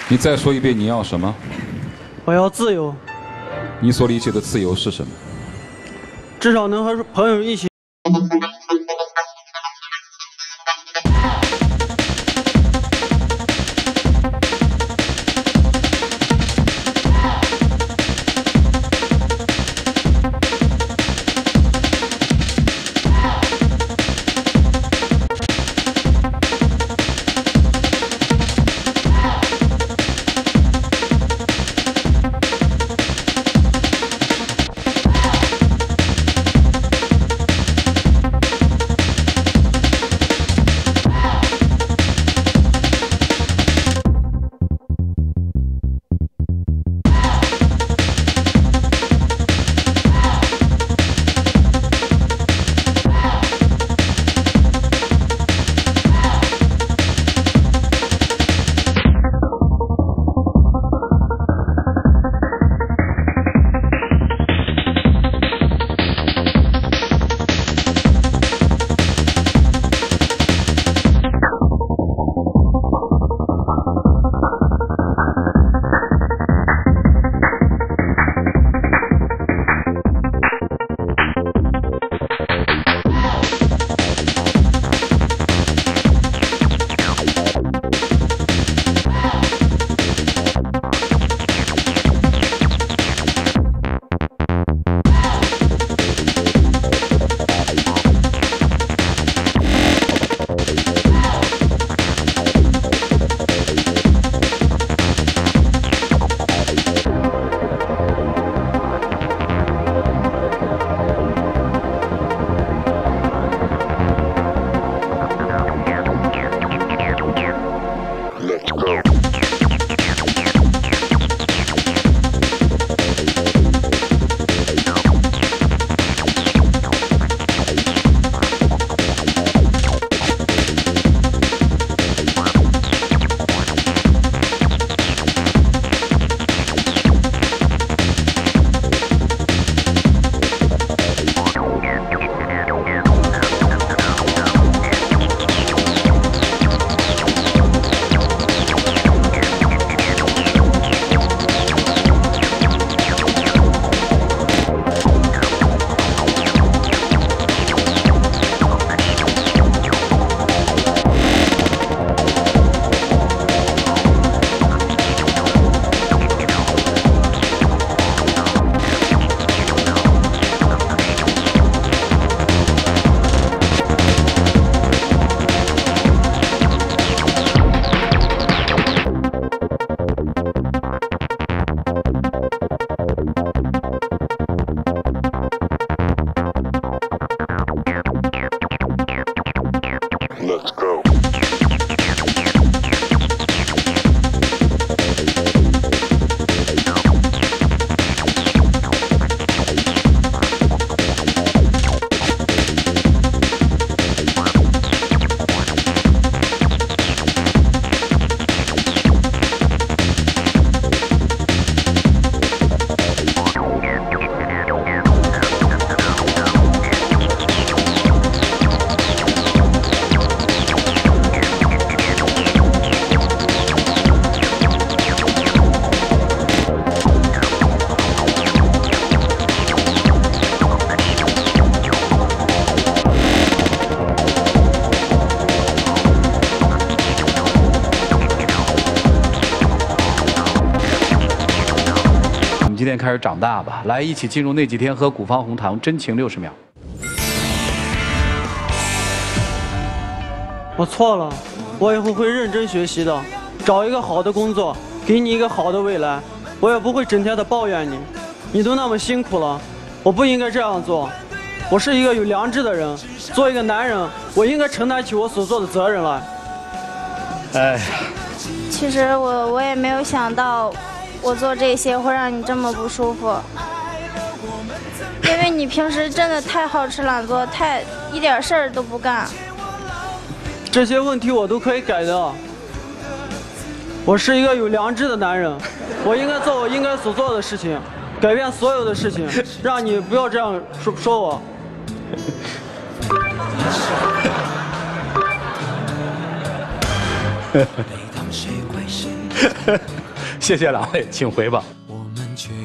你再说一遍，你要什么？ 我要自由， 你所理解的自由是什么？ 至少能和朋友一起。 今天开始长大吧，来一起进入那几天和古方红谈真情60秒。 我错了，我以后会认真学习的，找一个好的工作，给你一个好的未来。我也不会整天的抱怨你，你都那么辛苦了，我不应该这样做。我是一个有良知的人，做一个男人，我应该承担起我所做的责任来。 哎呀， 其实我也没有想到，我做这些会让你这么不舒服，因为你平时真的太好吃懒做，一点事儿都不干。 这些问题我都可以改的。我是一个有良知的男人，我应该做我应该所做的事情，改变所有的事情，让你不要这样说我。 谢谢两位，请回吧。